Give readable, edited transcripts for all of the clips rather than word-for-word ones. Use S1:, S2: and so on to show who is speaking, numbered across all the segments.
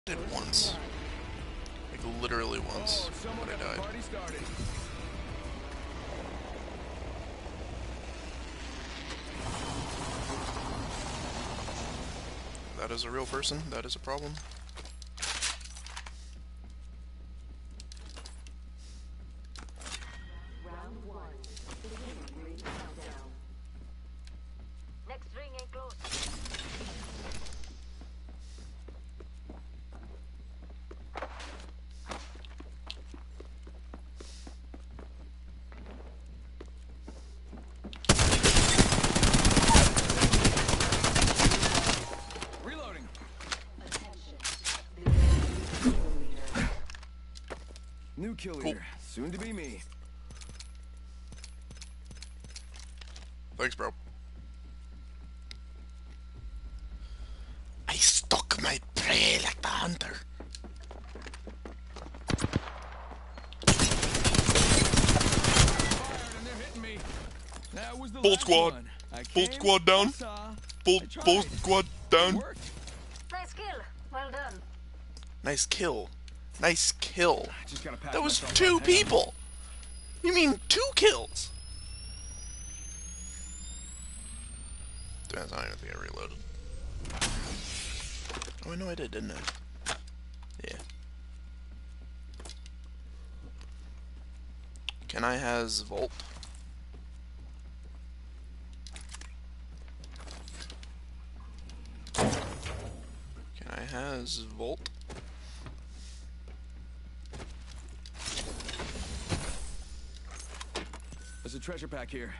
S1: did once. Like, literally once when I died. That is a real person. That is a problem.
S2: Round one. Beginning ring countdown. Next ring ain't close.
S3: New kill leader, soon to be me.
S1: Thanks, bro. I stalk my prey like the hunter. Full squad. Full squad down. Full squad down.
S2: Nice kill. Well done.
S1: Nice kill. Nice kill. That was 2 people. You mean 2 kills? That's not even think I reloaded. Oh, I know I did, didn't I? Yeah. Can I has Volt? Can I has Volt?
S3: There's a treasure pack here.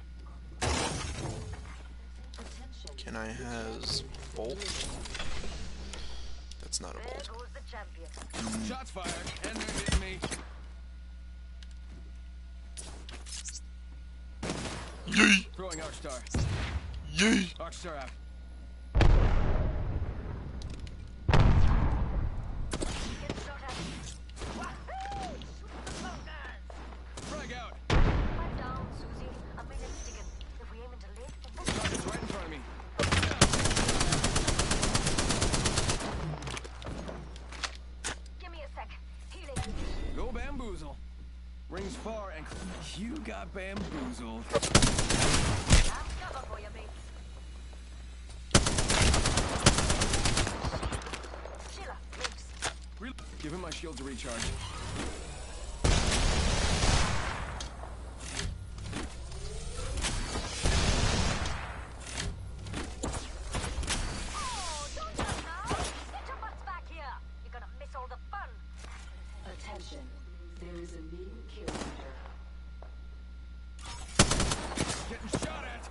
S1: Can I has Volt? That's not a
S2: There
S1: Volt.
S2: goes the champion.
S3: Shots fired, and they're hitting me.
S1: Yee!
S3: Throwing Arcstar.
S1: Yee!
S3: Arcstar out.
S2: Get shot at. Wahoo! Shoot the bunkers.
S3: Frag out.
S2: I'm down, Susie. I'm in it sticking. If we aim into late,
S3: Target's right in front of me.
S2: give me a sec. Healing.
S3: Go bamboozle. Rings far and you got bamboozled.
S2: I'm cover for you, mates. Sheila, lives.
S3: Give him my shield to recharge.
S2: Oh, don't jump now. Get your butts back here. You're gonna miss all the fun.
S4: Attention, there is a new kill leader.
S3: Getting shot at.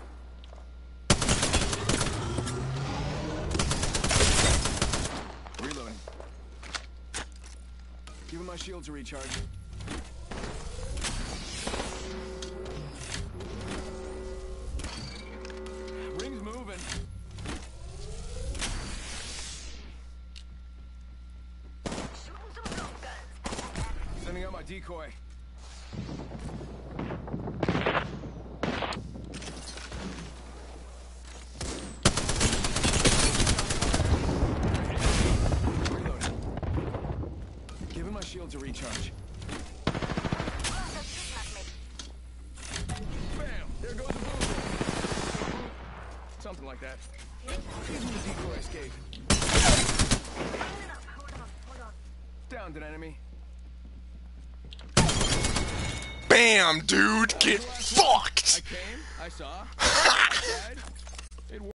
S3: Reloading. Give him my shield to recharge. Ring's moving.
S2: Shooting some bunkers.
S3: Sending out my decoy. Reloading. Give him my shield to recharge. Bam! There goes the boom. Something like that. Give him the decoy escape.
S2: Hold on.
S3: Downed an enemy.
S1: Bam, dude! Get
S3: I
S1: fucked!
S3: came, I saw, I died,